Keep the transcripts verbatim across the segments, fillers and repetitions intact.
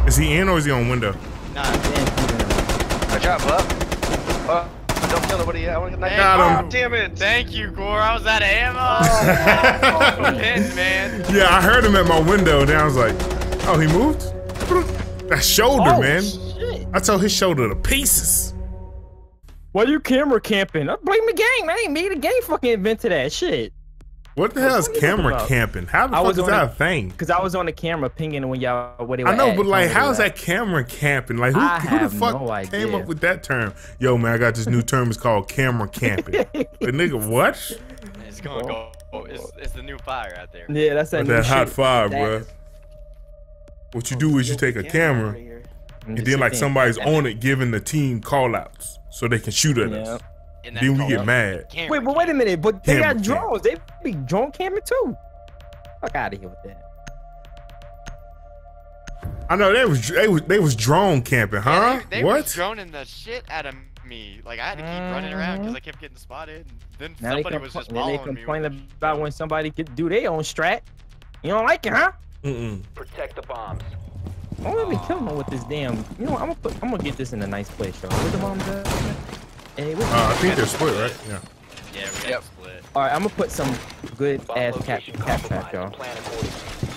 Is he in or is he on window? Nah, I drop up. Uh, don't kill nobody yet. I want to get Got him. Oh, damn it. Thank you, Gore. I was out of ammo. Oh, pinned, man. Yeah, I heard him at my window, and I was like, oh, he moved? That shoulder, Oh, man. shit. I tore his shoulder to pieces. Why you camera camping? I blame the game. I ain't made the game fucking invented that shit. What the hell is What are you camera talking about? camping? How the I fuck was is on that a- a thing? Cause I was on the camera pinging when y'all what they were I know, at, but like, telling me how's they that camera camping? Like, who, I who the have fuck no came idea. up with that term? Yo, man, I got this new term. It's called camera camping. But nigga, what? It's gonna go. Oh, it's, it's the new fire out there. Yeah, that's that With new that hot shit. fire, That- bruh. What you do is you take a camera, and then like somebody's on it giving the team call outs so they can shoot at Yeah. us. And Then we that's get called mad. camera Wait, but wait a minute. But they Camera got cam. drones. They be drone camming too. Fuck out of here with that. I know they was they was they was drone camping, huh? Yeah, they, they what? were droning the shit out of me. Like I had to keep running around because I kept getting spotted. And then Now somebody they, was compl- just now they following me. complain with- about when somebody could do their own strat. You don't like it, huh? Mm-mm. Protect the bombs. Don't let me kill him with this damn. You know, what, I'm gonna put. I'm gonna get this in a nice place, y'all. Where the bombs at? Hey, where- Uh, I think they're split, right? Yeah. Yeah, we got split. All right, I'm gonna put some good Bomb ass cap location cap trap, compromised. y'all. Plan accordingly.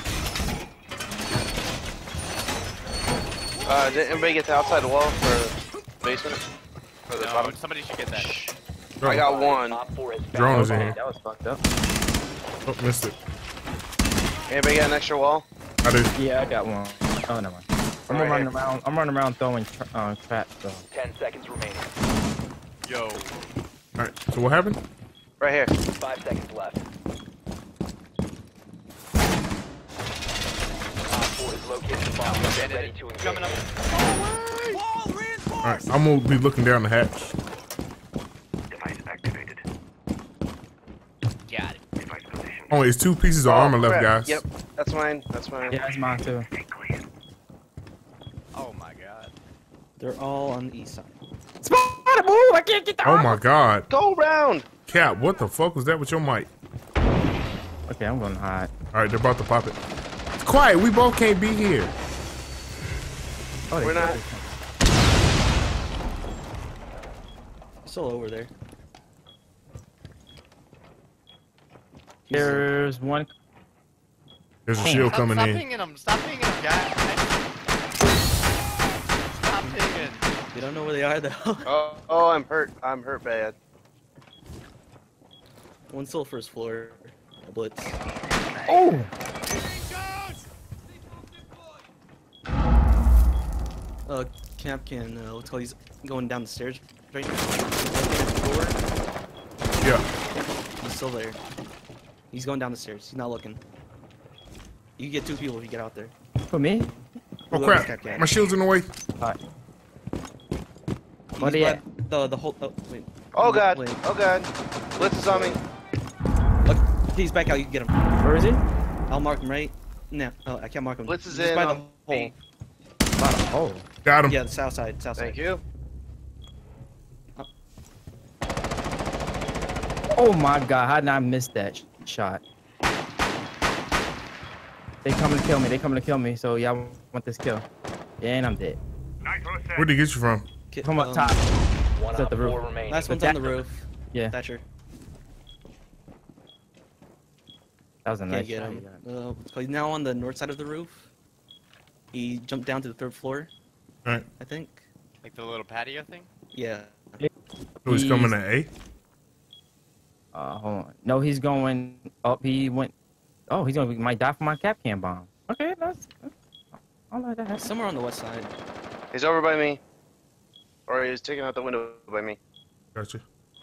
Uh, did anybody get to outside the wall for basement? For the No, bottom? somebody should get that. I got one. Op four has found Drone is in a here. That was fucked up. Oh, missed it. Anybody got an extra wall? I did. Yeah, I got one. Oh, never mind. I'm Right running here. around. I'm running around throwing tra uh, traps. So. Ten seconds remaining. Yo. All right. So what happened? Right here. Five seconds left. Op four has located the bomb. Get ready to engage. Coming up. All right. I'm gonna be looking down the hatch. Device activated. Got it. Device position. Only it's two pieces of armor left, crap. guys. Yep, that's mine. That's mine. Yeah, that's mine too. Oh my god. They're all on the east side. Spider move! I can't get the Oh armor. my God. Go round. Cap, what the fuck was that with your mic? Okay, I'm gonna hide. All right, they're about to pop it. It's quiet. We both can't be here. Oh, they We're not- killed it. Still over there. There's one. There's a Damn. shield Stop, coming stop in. pinging him. Stop pinging him, guys. Stop pinging. You don't know where they are though. Oh, oh, I'm hurt. I'm hurt bad. One's still first floor. A blitz. Oh! Uh, Camp can, uh, what's called, he's going down the stairs right now. He's looking at the door. Yeah. He's still there. He's going down the stairs. He's not looking. You can get two people if you get out there. For me? Oh Whoever's crap. Cap can. My shield's in the way. Alright. He's Where they by at? The, the whole, oh, wait. Oh god. Wait. Oh god. Blitz is on me. Look, he's back out. You can get him. Where is he? I'll mark him right. No, oh, I can't mark him. Blitz is He's in by the on hole. me. Bottom. Oh. Got him. Yeah, the south side. South Thank side. you. Oh my God! How did I miss that sh shot? They coming to kill me. They coming to kill me. So y'all want this kill? Yeah, and I'm dead. Where'd he get you from? Get- From up um, top. One It's at op the roof. four remaining. Last one's But on the that- roof. Yeah, Thatcher. that was a Can't nice get shot. him. Uh, so he's now on the north side of the roof. He jumped down to the third floor, All right. I think. Like the little patio thing? Yeah. So he's coming to A. Uh, hold on. No, he's going up. He went. Oh, he's gonna might die for my cap can bomb. Okay, that's. that's I like that. Somewhere on the west side. He's over by me. Or he's taking out the window by me. Gotcha.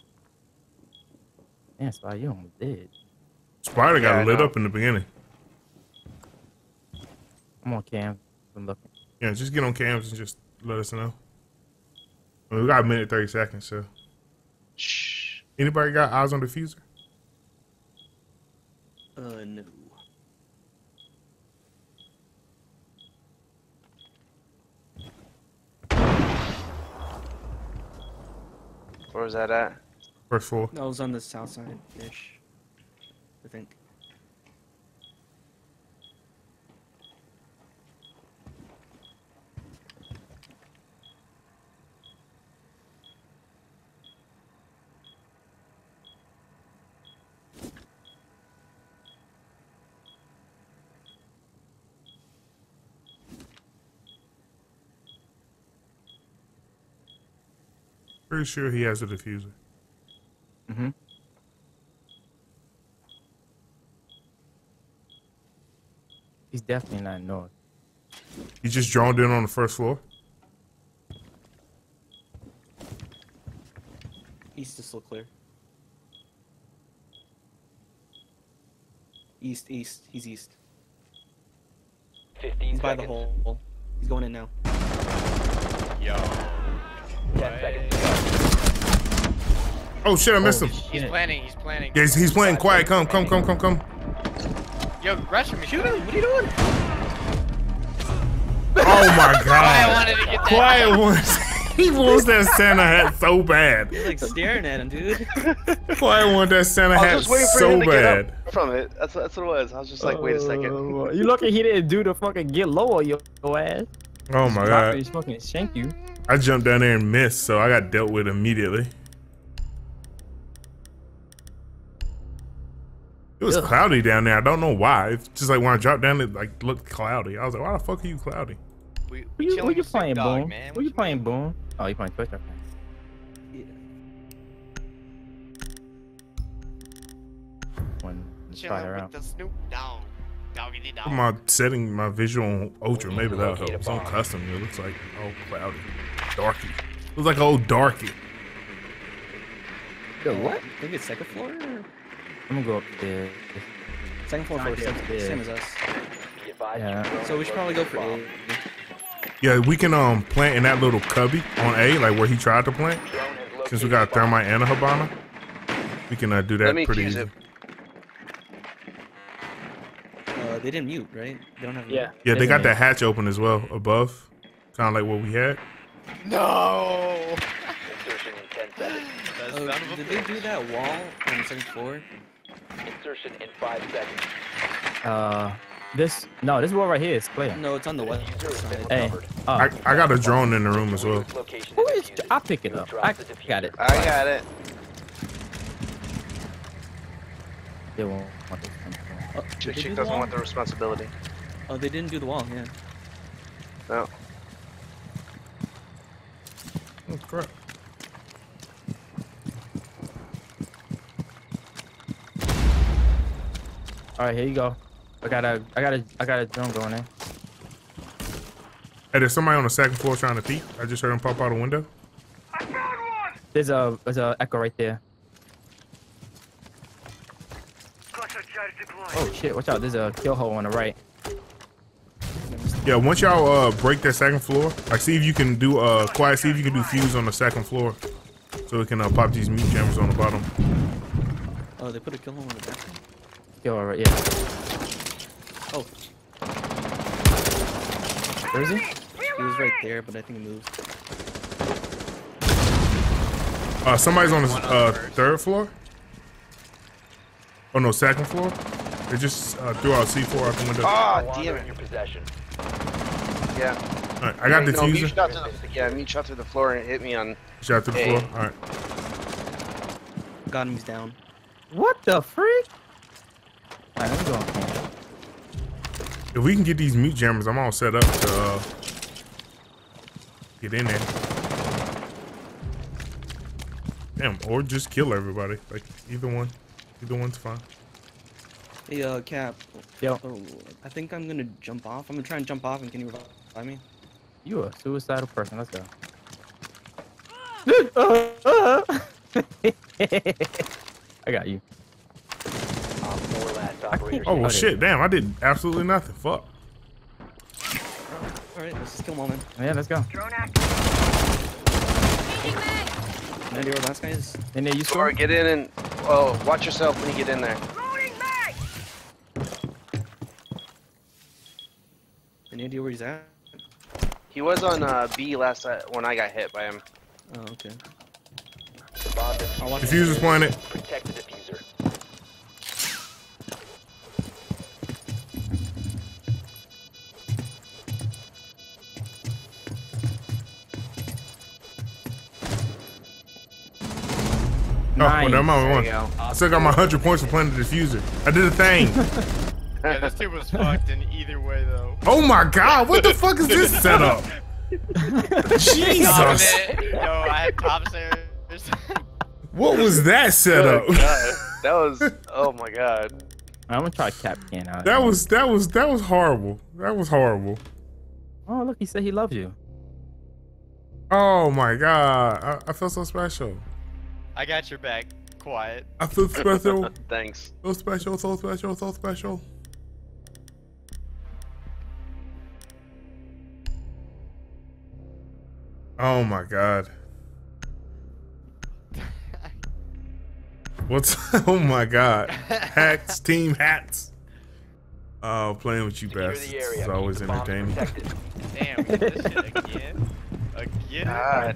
Yeah, Spy, you almost dead. Spider got Yeah, I lit know. up in the beginning. I'm on cam. I'm looking. Yeah, just get on cams and just let us know. I mean, we got a minute thirty seconds, so. Shh. Anybody got eyes on the diffuser? Uh, no. Where was that at? First floor. That was on the south side ish. I think. Pretty sure he has a diffuser. Mm-hmm. He's definitely not north. He just droned in on the first floor. East is still clear. East, east. He's east. fifteen He's by the seconds. hole. He's going in now. Yo. ten seconds to go. Oh shit, I missed him. He's Shit. planning. He's planning. Yeah, he's, he's playing quiet. Come, come, come, come, come. Yo, rush him. Shoot him! What are you doing? Oh my I god. wanted to get that. Quiet wants. He wants that Santa hat so bad. You're like staring at him, dude. Quiet want that Santa I was hat just waiting for so him to bad. get up from it. That's that's what it was. I was just like, wait a second. Uh, you lucky he didn't do the fucking get lower your ass. Oh my Drop it, He's god. fucking shank you. I jumped down there and missed, so I got dealt with immediately. It was Ugh. cloudy down there. I don't know why. It's just like when I dropped down, it like looked cloudy. I was like, why the fuck are you cloudy? We, Who we you, who chilling you with Snoop playing, Dogg, Boom? man. Who What you playing, Boom? Oh, you playing Twitch? Okay. Yeah. One, let's try Chilling her with out. the Snoop Dogg. Doggity dog. Put my setting my visual on ultra. We need Maybe to that'll locate help. a It's on bomb. custom. It looks like oh cloudy, darky. It looks like an old darky. Yo, what? I think it's second floor. Or... I'm gonna go up there. Second floor Down first. there, Same, yeah. same as us. Be advised Yeah. your drone So we should probably go for bomb. A. Yeah, we can um plant in that little cubby on A, like where he tried to plant. Drone has Since we located got a a bomb. thermite and a Habana, we can uh, do that Let me pretty use easy. it. Uh, they didn't mute, right? They don't have. Yeah. Yeah, they Isn't got it? that hatch open as well above, kind of like what we had. No. Insertion in ten seconds. That Oh, son of a did they bitch. do that wall on the second floor? Insertion in five seconds. Uh, this no, this wall right here is clear. No, it's on the west Diffuser has been side. Hey, recovered. oh, I, I got a drone in the room as well. Its location who is is? defused. I'll pick it up. Drop I the diffuser. got it. I got it. They won't want this one. Oh, Chick did they Chick do the doesn't wall? want the responsibility. Oh, they didn't do the wall. Yeah. No. Oh crap! All right, here you go. I got a, I got a, I got a drone going in. Hey, there's somebody on the second floor trying to peek. I just heard him pop out a window. There's a, there's a echo right there. Oh shit! Watch out! There's a kill hole on the right. Yeah, once y'all uh break that second floor, like see if you can do uh quiet. See if you can do fuse on the second floor, so we can uh, pop these meat jammers on the bottom. Oh, they put a kill hole on the back. Kill hole right, yeah. Oh, Where is he? he was right there, but I think he moved. Uh, somebody's on the One on uh, the first. third floor. Oh no, second floor. They just uh, threw out C four out the window. Ah, No longer damn in it. your possession. Yeah. All right, I got Wait, no, me diffuser. shot to the, yeah, me shot through the floor and it hit me on. Shot through the Hey. floor. All right. Got him. He's down. What the freak? All right, let me go on camera. If we can get these meat jammers, I'm all set up to uh, get in there. Damn, or just kill everybody. Like either one, either one's fine. Hey, uh, Cap. Yo, Oh, I think I'm gonna jump off. I'm gonna try and jump off, and can you revive me? you a suicidal person. Let's go. I got you. Op four last operator. Oh well, Got it. shit! Damn, I did absolutely nothing. Fuck. All right, let's just kill him all, man. Yeah, let's go. Mandy, where the last guy is? And there you Or score. get in and oh, watch yourself when you get in there. Any idea where he's at? He was on uh, B last time when I got hit by him. Oh, okay. The bomb I'll watch Diffuser's planet. Protect the diffuser. Oh, well, Nice. never mind. There One. you go. I still got my hundred points for planting the diffuser. I did a thing. Yeah, this dude was fucked in either way though. Oh my god! What the fuck is this setup? Top of Jesus! it. Yo, I had top stairs. What was that setup? Oh, God. That was. Oh my God. I'm gonna try cap can out. That was that was that was horrible. That was horrible. Oh look, he said he loves you. Oh my God, I, I feel so special. I got your back. Quiet. I feel special. Thanks. So special, so special, so special. Oh my God. What's oh my God. Hats, team hats. Oh, playing with you Secure the bastards area. is always Keep the bombs entertaining. protected. Damn, this shit again. Again. God.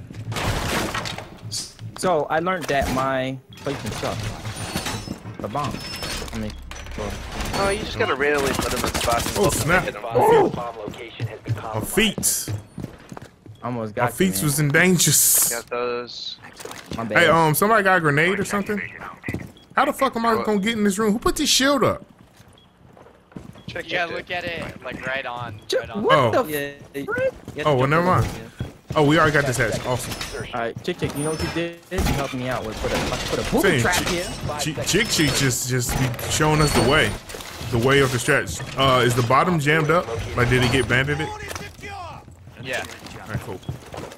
So I learned that my placement sucks. The bomb. I mean, well, Oh, you just gotta randomly put them in spots. And Oh, hope they snap. hit 'em. Bomb bomb location has been My compromised. feet. almost My got feet you, man. was in danger. Got those. My bad. Hey, um, somebody got a grenade or something? How the fuck am I gonna get in this room? Who put this shield up? Check, You check, gotta look at it like right on. Ch- Right on. what Oh. the? Yeah. F- you have to Oh, well, jump never over, mind. yeah. Oh, we already got this hatch. Awesome. All right, chick, chick. You know what you did? You helped me out with put a put a booby Saying trap chick- here. Chick Chick Chick just just be showing us the way, the way of the stretch. Uh, is the bottom jammed up? Like, did it get banded? It? Yeah. All right, cool.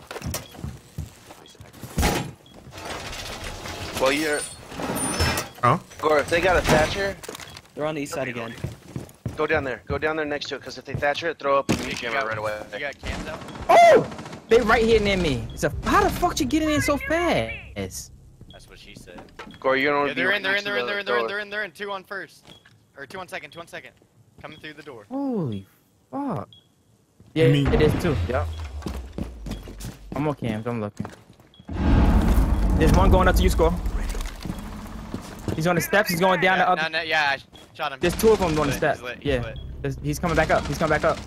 Well, you're. Huh? Gore, if they got a Thatcher, They're on the east side again. go down there. Go down there next to it, because if they Thatcher it, throw up a meat You jammer got, right away. you got cams out? Oh, they right here near me. So how the fuck you getting in so fast? That's what she said. Gore, you're gonna Yeah, be they're right in, they're in, next to they're in, the they're in, they're in, door. they're in, they're in. Two on first. Or two on second, two on second. Coming through the door. Holy fuck. Yeah, You mean- it is too. Yep. I'm on cams. I'm looking. There's one going up to you, Score. He's on the steps. He's going down yeah, the other. No, no, yeah, I shot him. There's two of them on the He's lit, steps. he's lit, he's Yeah. lit. There's- He's coming back up. He's coming back up.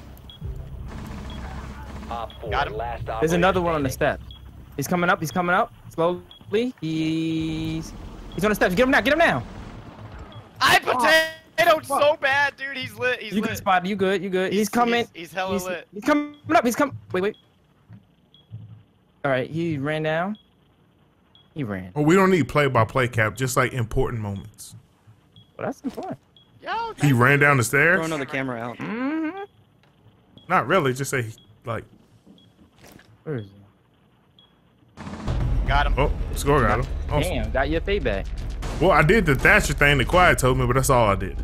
Op four, Got him. last There's operator another one on the standing. steps. He's coming up. He's coming up slowly. He's he's on the steps. Get him now. Get him now. I potatoed fuck. so bad, dude. He's lit. He's You lit. good spot. You good. You good. He's, He's- coming. he's- he's hella he's, lit. He's coming up. He's coming. Wait, wait. All right. He ran down. He ran. Well, we don't need play-by-play cap, just like important moments. Well, that's important. Yo, He ran down the Throw stairs. another camera out. Mm-hmm. Not really. Just say like, Where is he? got him. oh, Score got him. Awesome. Damn, got your payback. Well, I did the Thatcher thing that Quiet told me, but that's all I did.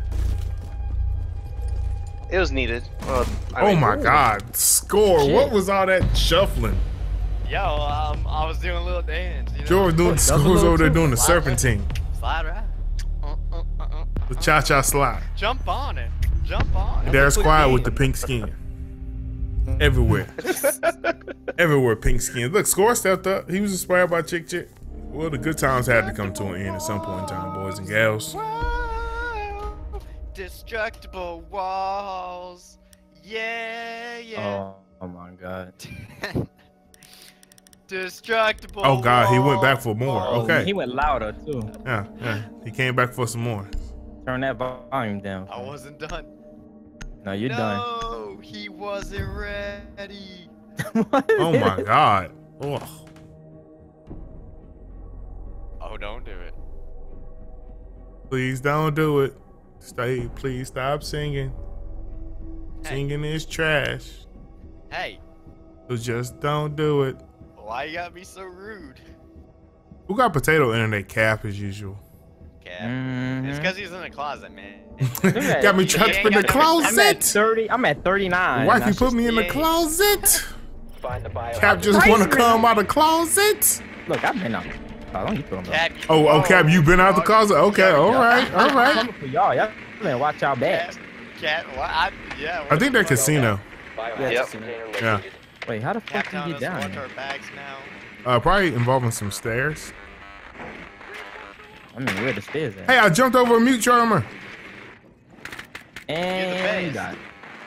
It was needed. Well, I Oh mean, my God, Score! Shit. What was all that shuffling? Yo, um, I was doing a little dance. You know? George doing Oh, Score's double over there too. doing the Slide right. serpentine, Slide right. Uh, uh, uh, uh, the uh. cha-cha slide. Jump on it. Jump on it. There's Quiet with the pink skin. Everywhere. Everywhere pink skin. Look, Score stepped up. He was inspired by Chick Chick. Well, the good times had to come to an end at some point in time, boys and gals. Whoa, destructible walls. Yeah, yeah. Oh, oh my God. Destructible. Oh God, he went back for more. Oh, Okay. He went louder too. Yeah, yeah. He came back for some more. Turn that volume down. I wasn't done. No, you're done. No, he wasn't ready. What? Oh my God. Ugh. Oh, don't do it. Please don't do it. Stay. Please stop singing. Hey. Singing is trash. Hey, So just don't do it. why you gotta be so rude? Who got potato internet cap as usual? Cap. Mhm. It's because he's in the closet, man. at- Got me he trapped ain't in the got no- I'm at closet. thirty. I'm at thirty-nine. Wifey That's put just- me in the yeah. closet. Find the bio. Cap just Christ, want to man. come out of the closet. Look, I've been out. Oh, don't you put 'em up. Cap, Oh, oh, Cap, you been out the closet? Okay, all right, all I'm right. coming for y'all. Y'all better watch y'all Cap, back. Cap, what? I, yeah. I think they're casino. Biohazard Yep. container Yeah. located. Wait, how the Cap fuck do you telling get us to down watch here? our bags now. Uh, probably involving some stairs. I mean, where the stairs at? Hey, I jumped over a mute charmer. And you base. got it.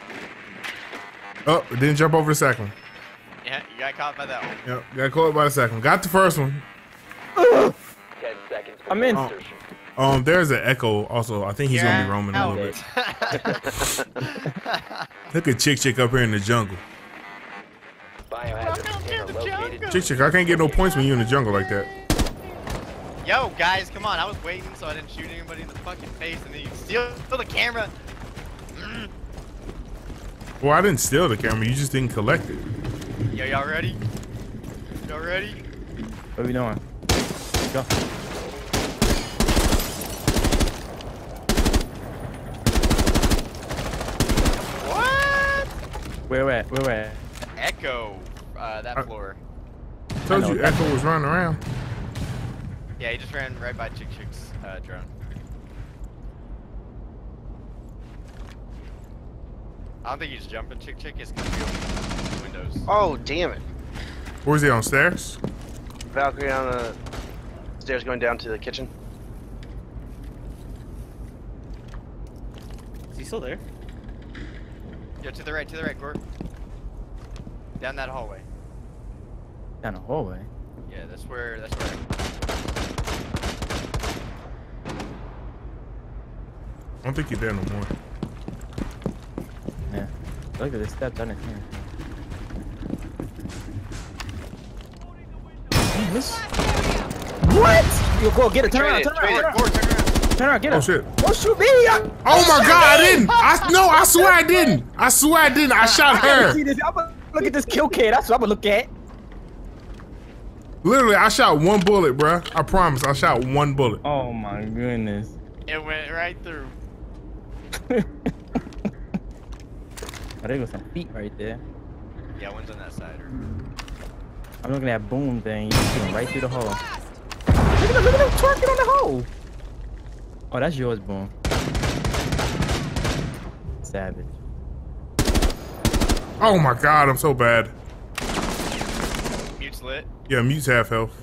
Oh, didn't jump over the second one. Yeah, you got caught by that one. Yep, got caught by the second one. Got the first one. Ten seconds. I'm before in. insertion. Um, there's an echo also. I think he's gonna be roaming a Out. little bit. Look at Chick Chick up here in the jungle. Biohazard container located. Chick Chick, I can't get no points when you're in the jungle like that. Yo, guys, come on. I was waiting so I didn't shoot anybody in the fucking face, and then you steal the camera. Mm. Well, I didn't steal the camera. You just didn't collect it. Yo, y'all ready? Y'all ready? What are we doing? Go. What? Where we at? Where we at? Echo. Uh, that Uh, floor. Told I know. you Echo was running around. Yeah, he just ran right by Chick Chick's uh, drone. I don't think he's jumping Chick Chick. It's gonna be open the windows. Oh, damn it. Where's he on stairs? Valkyrie on the stairs going down to the kitchen. Is he still there? Yo, to the right, to the right, Gorg. Down that hallway. Down the hallway. Yeah, that's where. That's where. I don't think he's there no more. Yeah. Look at this step on it. Man, this. What? You go get it. Turn around. Turn Trade it, around. trade Turn it. around. Turn around. Get Oh him. shit. Don't shoot me. I- Oh my god, I didn't! I no, I swear I didn't! I swear I didn't! I shot I gotta see her! this. I'm gonna look at this kill kid. That's what I'm gonna look at. Literally, I shot one bullet, bruh. I promise, I shot one bullet. Oh my goodness. It went right through. Oh, there goes some feet right there. Yeah, one's on that side. Or... I'm looking at that boom thing. You shooting right through the hole. Look at him, look at him twerking on the hole. Oh, that's yours, boom. Savage. Oh my god, I'm so bad. Mute's lit. Yeah, mute's half health.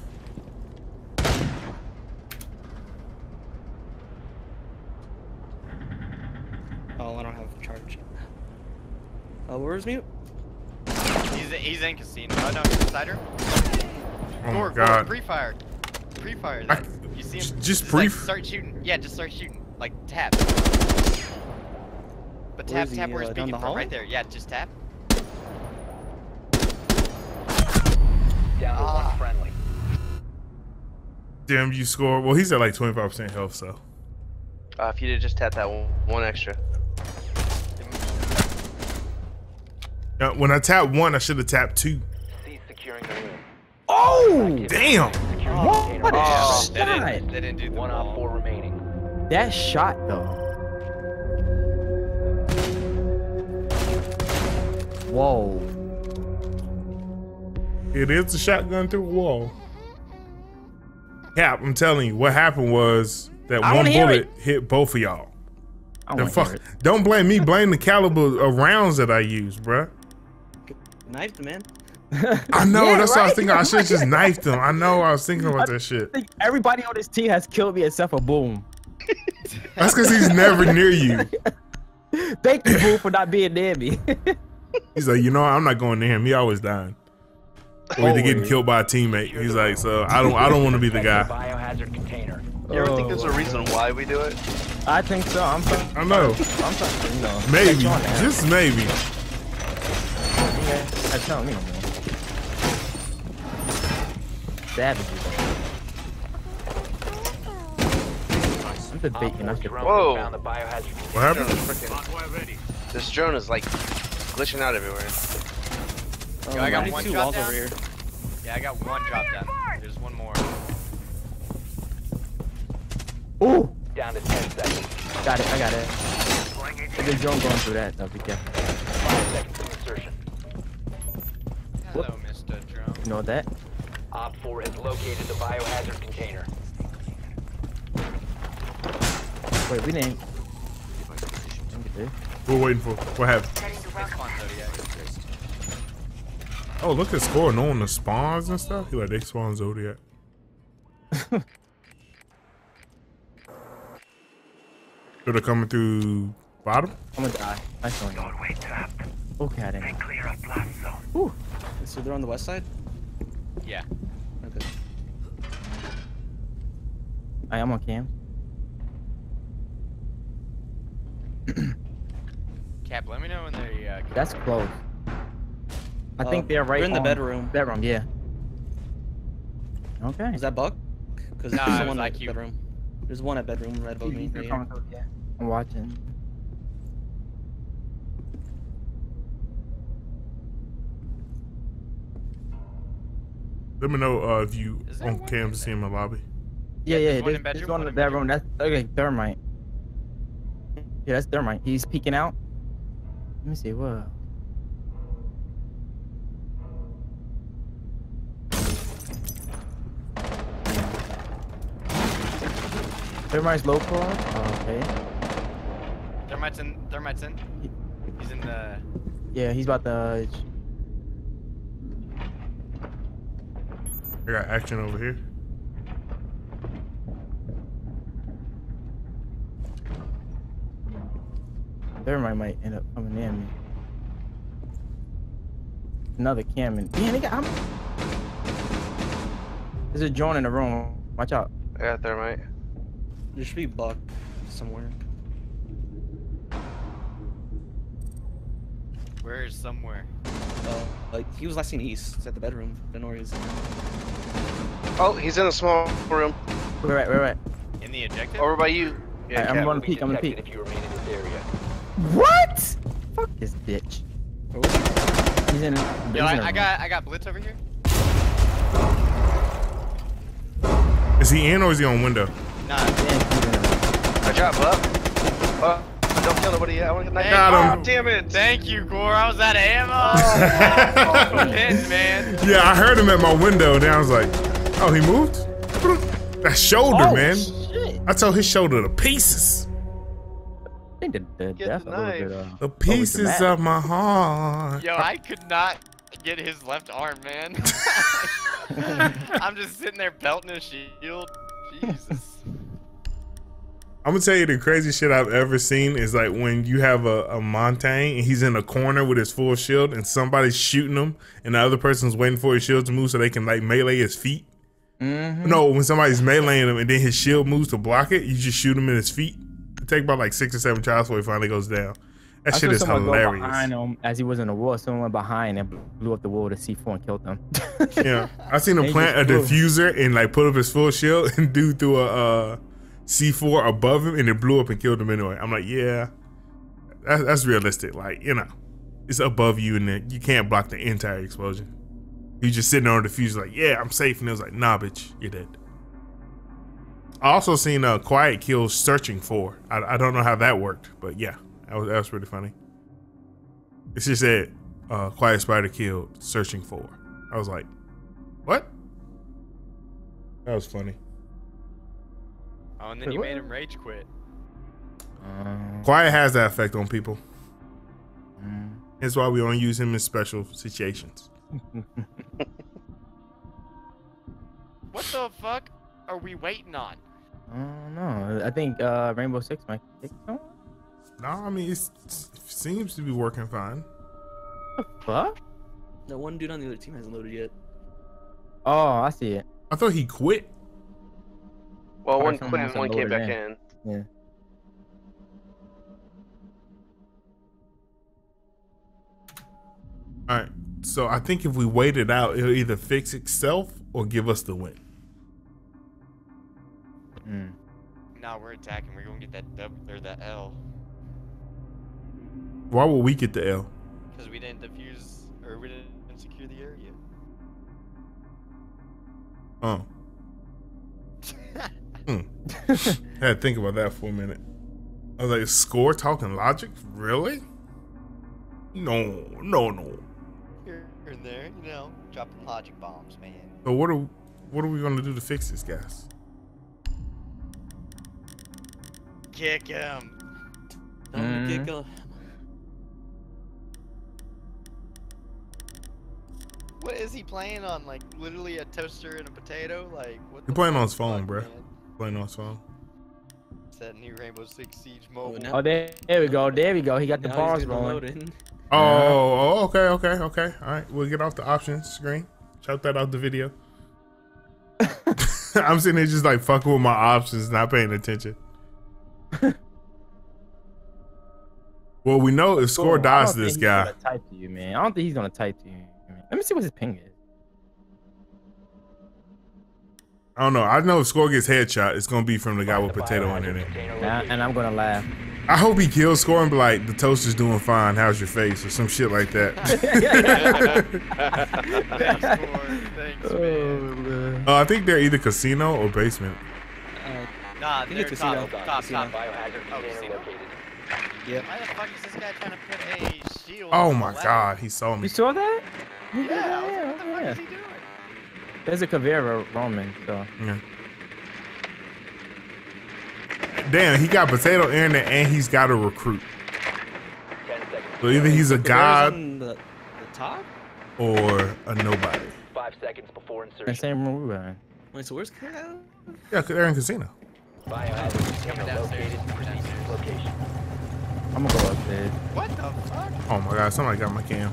Oh, I don't have charge. Uh, where's mute? He's he's in casino. Oh no, he's inside her. Oh my Gorg, Gorg, god. pre-fire. Pre-fire. I- That. You see j- him? just like, pre- start shooting. Yeah, just start shooting. Like tap. But Where tap, is he, tap where uh, he's down speaking the from. hall? Right there. Yeah, just tap. Down to Ah. one friendly. Damn, you score. Well, he's at like twenty-five percent health, so. Uh, if you did just tap that one, one extra. Now, when I tapped one, I should have tapped two. Cease securing the room. Oh! Damn! Secure the What? container. What a Oh. They shot! didn't. They didn't do the One op wall. four remaining. That shot though. Whoa. It is a shotgun through a wall. Cap, I'm telling you, what happened was that I one wanna hear bullet hit both of y'all. I The want to fuck, hear it. don't blame me, blame the caliber of rounds that I used, bruh. Knifed, man. I know, Yeah, that's what I was right? thinking. I should just knifed him. I know, I was thinking about I that shit. think everybody on this team has killed me except for Boom. That's because he's never near you. Thank you, Boom, for not being near me. He's like, you know, what? I'm not going near him. He always dying. Or either getting Always. killed by a teammate. He's like, so I don't, I don't want to be the guy. Biohazard container. You ever think there's a Oh, reason why we do it? I think so. I'm trying. I know, I'm trying to, you know. maybe, catch on now. just maybe. Yeah, that's telling me no more. Savages. I'm debating. I should. Drone Whoa. found the biohazard What container. happened? This drone is like glitching out everywhere. Oh, Yo, I got need one two drop walls down. over here. Yeah, I got one drop down. There's one more. Ooh, Down to ten seconds. got it. I got it. There's a drone going through that. Though, be careful. Five seconds to insertion. Hello, Mister Drone. You know that? Op four has located the biohazard container. Wait, we didn't. Okay. We're waiting for. What happened? Spawn Zodiac. Oh, look at score. Knowing the spawns and stuff. He like they spawn Zodiac. So they're coming through bottom. I'm gonna die. Nice one. Doorway tapped. Okay, I didn't. Clear of blast zone. Ooh. So they're on the west side? Yeah. Okay. I am on cam. Cap, let me know when they. Uh, come That's over. close. I Uh, think they're right We're in the on- bedroom. Bedroom, yeah. Okay. Is that Buck? Because Nah, there's it was one I at Q. bedroom. There's one at bedroom right above me. They're Right coming here. through, yeah. I'm watching. Let me know uh, if you Is there on one cam in to see him in the lobby. Yeah, Yeah, yeah. there's one There's, in there's bedroom, one one in in the bedroom. That's okay. Thermite. Yeah, that's Thermite. He's peeking out. Let me see. What? Thermite's low claw. Oh, okay. Thermite's in. Thermite's in. He's in the. Yeah, he's about to. I got action over here. Thermite might end up coming in. Another cam and man, they got. I'm... There's a drone in the room. Watch out. I got thermite. There should be Buck somewhere. Where is somewhere? Uh, like he was last seen east. It's at the bedroom. Don't know where he's. Oh, he's in a small room Where at? Where at? In the objective? over by you. Yeah, Alright, I'm Cap. gonna Be peek. I'm gonna detected peek. if you remain in this area. What? Fuck this bitch. Where was he? He's in. Yo, he's in I, a I room. got I got Blitz over here. Is he in or is he on window? Nah. Yeah, he's in a room. I drop up. Uh, don't kill nobody yet. I want to get Got him. Oh, damn it. Thank you, Gore. I was out of ammo. I'm hitting, man. Yeah, I heard him at my window, and then I was like, "Oh, he moved." That shoulder, Oh, man. shit. I tore his shoulder to pieces. I think the, the Get death the a little knife. bit. Uh, The pieces overdramatic. of my heart. Yo, I could not get his left arm, man. I'm just sitting there belting his shield. Jesus. I'm gonna tell you the crazy shit I've ever seen is like when you have a, a Montaigne and he's in a corner with his full shield and somebody's shooting him and the other person's waiting for his shield to move so they can like melee his feet. Mhm. No, when somebody's meleeing him and then his shield moves to block it, you just shoot him in his feet. It take about like six or seven tries before he finally goes down. That I shit saw is someone go hilarious. behind him as he was in the wall. Someone went behind and blew up the wall to C four and killed them. Yeah, I seen him They plant a just blew. diffuser and like put up his full shield and dude threw a uh, C four above him and it blew up and killed him anyway. I'm like, yeah, that's, that's realistic. Like, you know, it's above you and then you can't block the entire explosion. You just sitting on the diffuser like, yeah, I'm safe. And it was like, nah, bitch, you're dead. I also seen a uh, quiet kills searching for. I, I don't know how that worked, but yeah, that was, that was pretty funny. It's just said, uh, quiet spider killed searching for. I was like, what? That was funny. Oh, and then Wait, you what? made him rage quit. um, Quiet has that effect on people. mm. That's why we don't use him in special situations. What the fuck are we waiting on? I don't know. I think uh, Rainbow Six might kick someone. No, I mean, it's, it seems to be working fine. Fuck? That one dude on the other team hasn't loaded yet. Oh, I see it. I thought he quit. Well, Or one someone quit must and have one came loaded back in. in. Yeah. All right. So I think if we wait it out, it'll either fix itself or give us the win. Mm. Nah, we're attacking. We're gonna get that W or that L Why would we get the L? because we didn't defuse or we didn't secure the area. Oh. Hmm. Had to think about that for a minute. I was like, score talking logic? Really? No, no, no. Here and there, you know, dropping logic bombs, man. So what are what are we gonna do to fix this, guys? Kick him. Time Mhm. to kick off. What is he playing on? Like literally a toaster and a potato? Like what? He the playing on fuck, his phone, fuck, bruh. man? Playing on his phone. It's that new Rainbow Six Siege mobile. now- Oh, there, there we go. There we go. He got the Now bars he's gonna rolling. load in. Oh, oh, okay, okay, okay. All right, we'll get off the options screen. Shout that out the video. I'm sitting there just like fucking with my options, not paying attention. Well, we know if Score Cool. I dies don't to this think guy. He's gonna type to you, man. I don't think he's gonna type to you. Man. Let me see what his ping is. I don't know. I know if Score gets headshot, it's gonna be from the guy Find with the potato in biohazard it. container Nah, location. and I'm gonna laugh. I hope he kills Score and be like, the toaster's doing fine. How's your face or some shit like that. Thanks, Score. Thanks, man. Uh, I think they're either casino or basement. Uh, Nah, think they're it's top, casino. top, Casino. top. Biohazard Oh, container casino? located. yep. Why the fuck is this guy trying to put a shield? Oh on my the ladder? god, he saw You me. saw that? You did Yeah, I that? was like, what the fuck yeah. is he doing? There's a Caveira roaming, so. Yeah. Damn, he got potato in there and he's got a recruit. Ten seconds. So either he's a Caveira's god on the, the top? or a nobody. Five seconds before In the insertion. same room we were in. Wait, so where's Caveira? Yeah, 'cause they're in casino. Biohazard container downstairs. located. Proceed to its location. I'm gonna go upstairs. What the fuck? Oh my god, somebody got my cam.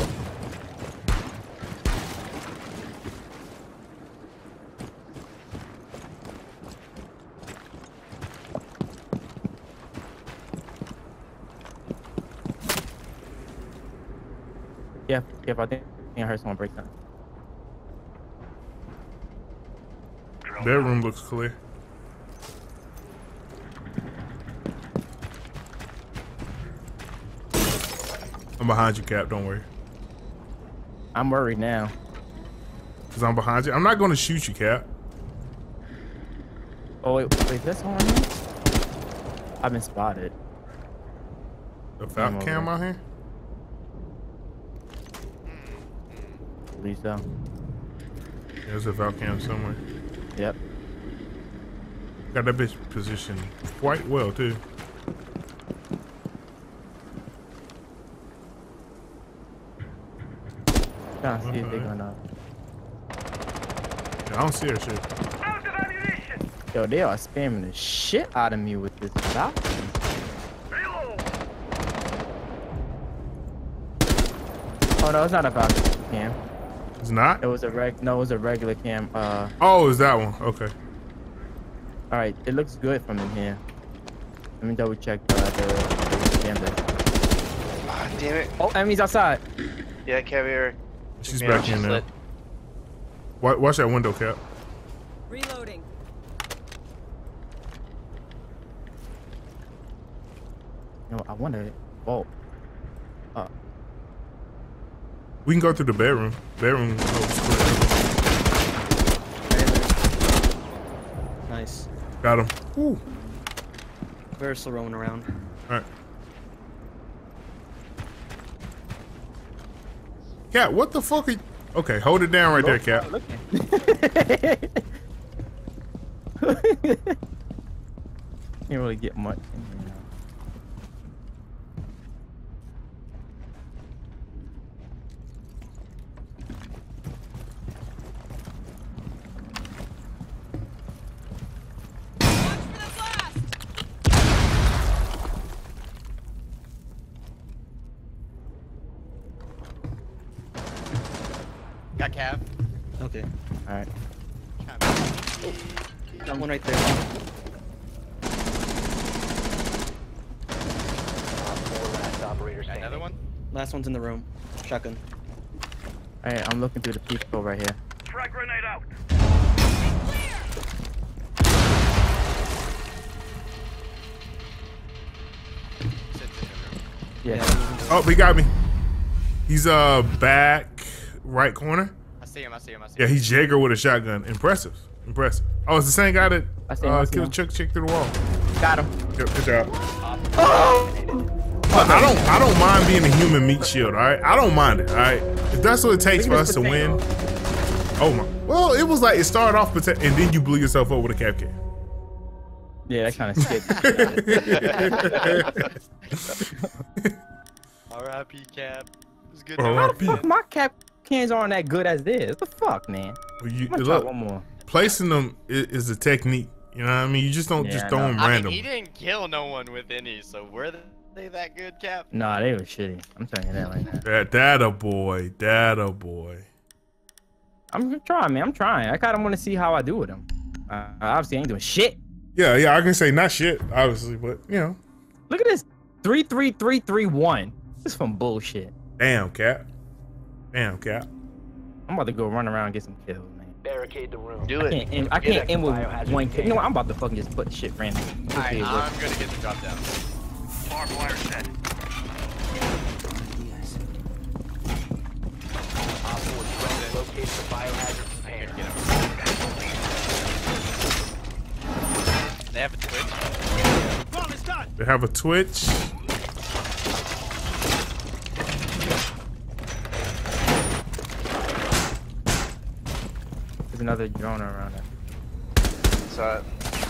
Yeah, yeah, I think I heard someone break down. Bedroom looks clear. I'm behind you, Cap. Don't worry. I'm worried now. Cause I'm behind you. I'm not gonna shoot you, Cap. Oh wait, wait, that's on here? I've been spotted. The Falcon over cam there. out here. At least so. There's a Falcon cam somewhere. Yep. Got that bitch positioned quite well too. Trying to see if they're gonna. Yeah, I don't see her shit. Yo, they are spamming the shit out of me with this Falcon. Oh no, it's not a Falcon cam. It's not. It was a reg. No, it was a regular cam. Uh, Oh, is that one? Okay. all right, it looks good from in here. Let me double check uh, the, the cam there. Ah, damn it. Oh, enemies outside. Yeah, Caveira. She's Yeah, back she's in there. lit. Wa- Watch that window, Cap. Reloading. No, I wonder. Oh, uh, We can go through the bedroom. Bedroom looks clear. Nice. Got him. Woo. Caveira's still roaming around. All right. Cap, what the fuck are you? Okay, hold it down right there, Cap. Can't really get much in here now. Got Cav. Okay. All right. Got one right there. Op four last operator Got standing. another one? Last one's in the room. Shotgun. All right, I'm looking through the peephole right here. Frag grenade out. Shit's in the room. Yeah. Oh, he got me. He's uh back right corner. I see him, I see him, I see Yeah, him. he's Jaeger with a shotgun. Impressive. Impressive. Oh, it's the same guy that I see him, I uh, see killed him. Chuck Chick through the wall. Got him. Good, good job. Op Look, I don't I don't mind being a human meat shield, alright? I don't mind it, alright? If that's what it takes for Look at us this to win. potato. Oh my. Well, it was like it started off pota- and then you blew yourself up with a cap can. Yeah, that kind of skit. R I P Cap. It was good. R I knowing P. you, Fuck, man. my cap cans aren't that good as this. What the fuck, man? Well, you, I'm gonna try look, one more. placing them is, is a technique. You know what I mean? You just don't Yeah, just I throw know. them I random. mean, he didn't kill no one with any, so were they that good, Cap? Nah, they were shitty. I'm telling you that right now. That data boy, data boy. I'm trying, man. I'm trying. I kind of want to see how I do with them. Uh, obviously, I ain't doing shit. Yeah, yeah, I can say not shit, obviously, but you know, Look at this. Three, three, three, three, one. This is some bullshit. damn, Cap. Damn, Cap. I'm about to go run around and get some kills, man. Barricade the room. Do I it. can't end, I can't end with one kill. You know what? I'm about to fucking just put shit random. Alright, Okay, I'm look. gonna get the drop down. Barbed wire set. Op four drone locates the biohazard container. Get him. They have a twitch. They have a Twitch. There's another drone around it. So,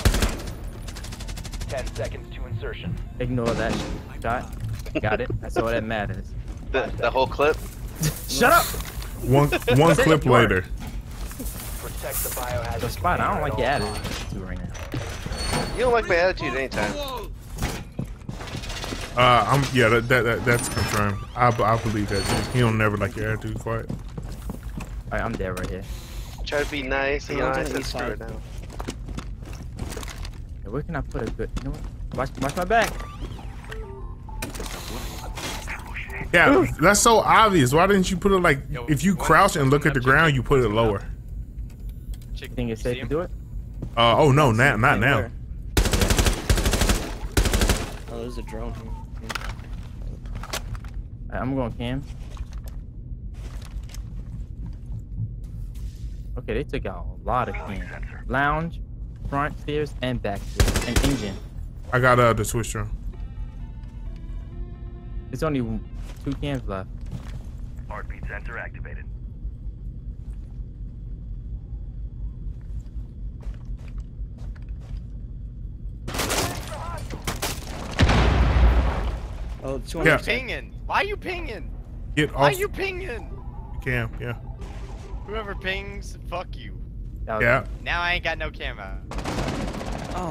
Ten seconds to insertion. Ignore that shot. Got it. That's all that matters. the, the whole clip. Shut up! One one Say clip you are. later. Protect the biohazard. So Spot, I don't like your container at all attitude right now. You don't like my attitude anytime. Uh, I'm yeah. That, that, that that's confirmed. I, I believe that too. He don't never like your attitude quiet. Alright, I'm dead right here. Try to be nice. You Yeah, know, I'm I on the said east screw it side. now. Yeah, where can I put a good? You know what? Watch, watch my back. Yeah, that's so obvious. Why didn't you put it like Yo, if you one- crouch and look at the one ground, chicken, you put it one lower? Chick, You think it's you see safe to him? do it? Uh oh no, not not now. Where? Oh, there's a drone here. Alright, I'm going cam. Okay, they took out a lot of cam. Lounge, front stairs, and back stairs, and engine. I got uh the Twitch drone. There's only two cams left. Heartbeat sensor activated. Oh, two Yeah. hundred. Pinging. Why are you pinging? Get Why are off you pinging? the cam. Yeah, Whoever pings, fuck you. That was- yeah. Now I ain't got no camera. Oh.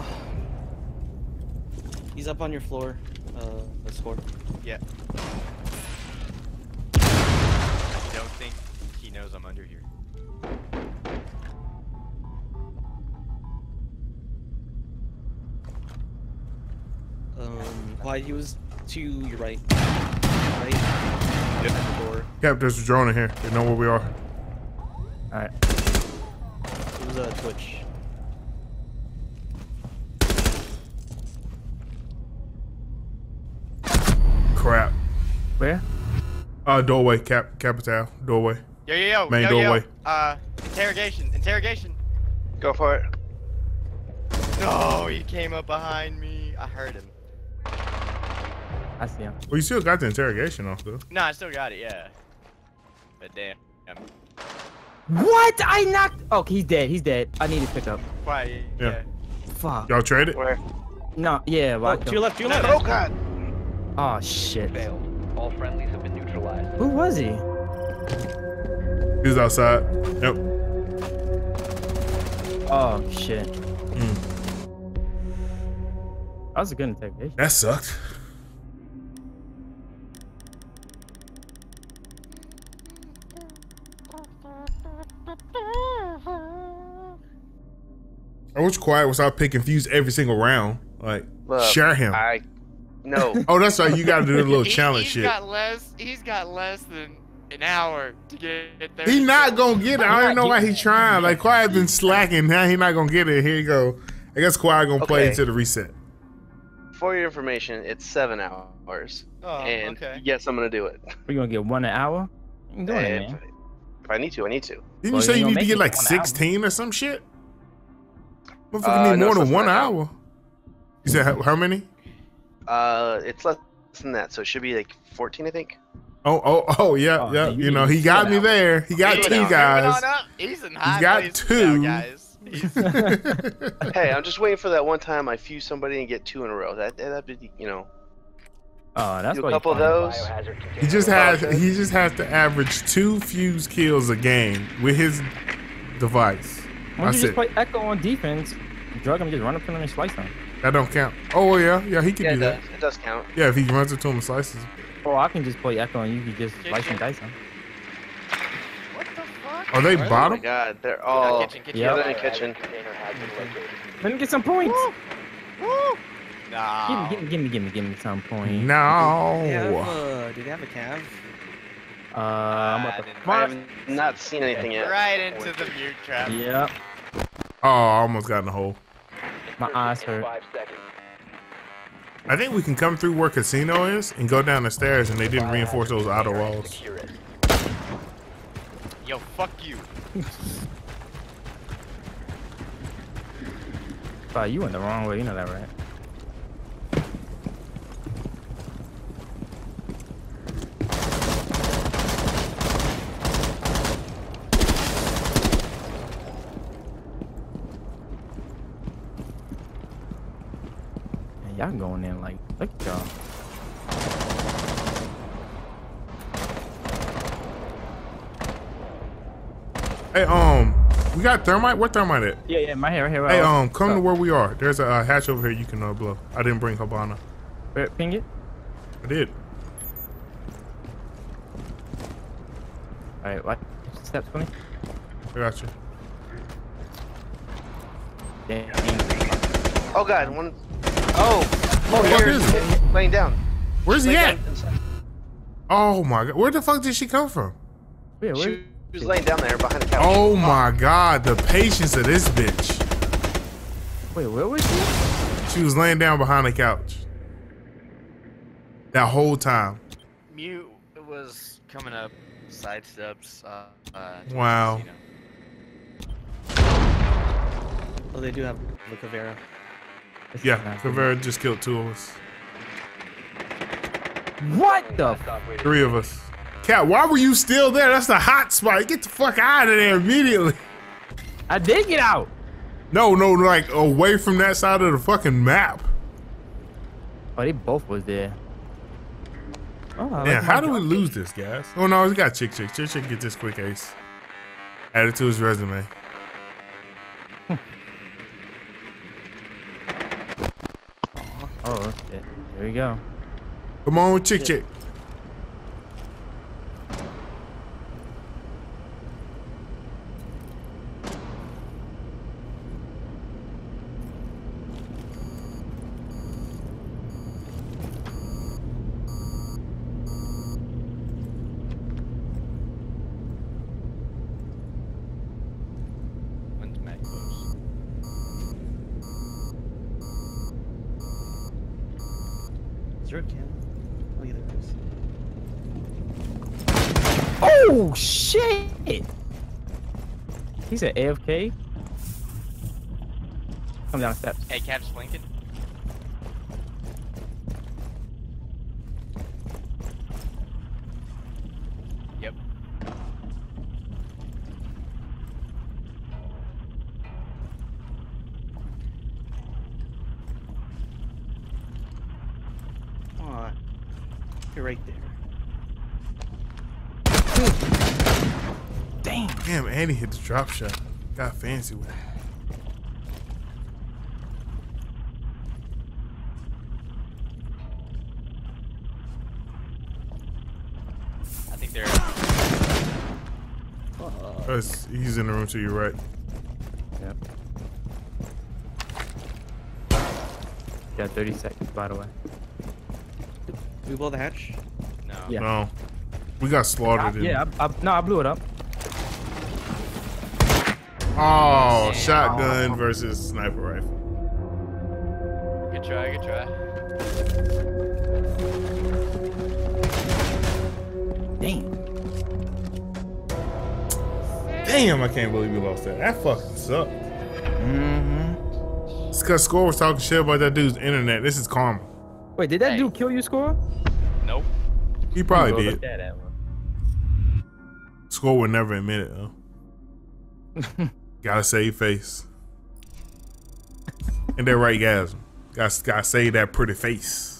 He's up on your floor. Uh, the score. Yeah. I don't think he knows I'm under here. Um, why he was to your right. Right. At the door. Cap, there's a drone in here. They know where we are. Alright. It was a Twitch. Crap. Where? Uh, doorway. Cap, capital. Doorway. Yo, yo, yo. Main yo, doorway. Yo. Uh, interrogation. Interrogation. Go for it. No, he came up behind me. I heard him. I see him. Well, you still got the interrogation off though. No, I still got it, yeah. But damn. What? I knocked. Oh, he's dead. He's dead. I need to pick up. Quiet. Yeah. Yeah. Fuck. Y'all traded? Where? No. Yeah. Well, I Oh, to your killed- left, to your left. Oh god. Oh shit. Failed. All friendlies have been neutralized. Who was he? He was outside. Yep. Oh shit. Mm. That was a good interrogation. That sucked. I was quiet was I pick confused every single round. Like, Look, share him. I. No. Oh, that's right. You got to do the little He- challenge he's shit. got less. He's got less than an hour to get there. He not gonna get it. I don't know why he trying. Like Quiet been slacking. Now he not gonna get it. Here you go. I guess Quiet gonna play Okay. into the reset. For your information, it's seven hours. Oh, and okay. yes, I'm gonna do it. We're gonna get one an hour? You can do it, if, man. if I need to, I need to. Didn't Well, you say you you gonna need to make get it like one hour. sixteen or some shit? Motherfucker Uh, need no, more it's than less one than that hour. You said how, how many? Uh, it's less than that, so it should be like fourteen, I think. Oh, oh, oh, yeah, Oh, yeah. man, you You know, need he to got chill me out. there. He got He's two moving guys. on up. He's in high got places two. now, guys. He's- Hey, I'm just waiting for that one time I fuse somebody and get two in a row. That that'd be, you know. Oh, that's Do a what couple of you're those. Biohazard container. He just has Okay. he just has to average two fuse kills a game with his device. Why don't That's you just it. play Echo on defense? Drug him, just run up to him and slice him. That don't count. Oh yeah, yeah, he can Yeah, do it that. does. It does count. Yeah, if he runs into him and slices. Or I can just play Echo and you can just Yeah, slice yeah. and dice him. What the fuck? Are they Oh my bottom? god, they're Yeah, all. kitchen, kitchen. Yeah. Yeah, they're in the kitchen. Container has been located. Let me get some points. Woo! Give Nah. me, give me, give me, give me, give me some points. They have, No. uh, do they have a Cav? Uh, I'm I about to didn't- I have not seen anything yet. Right into the mute trap. Yep. Oh, I almost got in the hole. My eyes Insertion in hurt. Five seconds. I think we can come through where casino is and go down the stairs, and they didn't Biohazard reinforce those outer container and walls. secure it. Yo, fuck you. Wow, you went the wrong way. You know that, right? Man, y'all going in like, look at y'all. Hey, um, we got thermite. Where thermite at? Yeah, yeah, my hair, right here. Hey, uh, um, come to uh, where we are. There's a uh, hatch over here you can uh, blow. I didn't bring Habana. where- Ping it. I did. All right, what? Steps for me. I got you. Dang. Oh god, one. Oh, oh, What here, is it? laying down. Where's he Laying at? down inside. Oh my god, where the fuck did she come from? Wait, where? She was laying down there behind the couch. Oh my god, the patience of this bitch. Wait, where was she? She was laying down behind the couch. That whole time. Mute was coming up side steps. Uh, uh, towards Wow. casino. Oh, they do have the Caveira. This is Yeah, not good. Caveira just killed two of us. What the? Last F operator Three of us. Cat, why were you still there? That's the hot spot. Get the fuck out of there immediately. I did get out. No, no, like away from that side of the fucking map. Oh, they both was there. Oh, I Man, like how my do we drum lose this, guys? Oh no, he got Chick Chick. Chick Chick get this quick ace. Add it to his resume. kit. Oh, shit. Here we go. Come on, Chick Chick. When's Matt close? Is there a cam? Oh, yeah, there is. Oh shit! He's an A F K. Come down the steps. Hey, Cap's flanking. Yep. Come on. You're right there. Damn. Damn, Andy hit the drop shot. Got fancy with it. I think they're. That's- he's in the room to your right. Yep. Got thirty seconds, by the way. We blow the hatch? No. Yeah. No. We got slaughtered. in- Yeah, I, I, no, I blew it up. Oh, Damn. shotgun versus sniper rifle. Good try, good try. Damn. Damn, I can't believe we lost that. That fucking sucked. Mm-hmm. It's because Score was talking shit about that dude's internet. This is karma. Wait, did that Hey. dude kill you, Score? Nope. He probably Go did. look at that one. Score would never admit it, though. Gotta save face. And that right, guys. Gotta, gotta save that pretty face.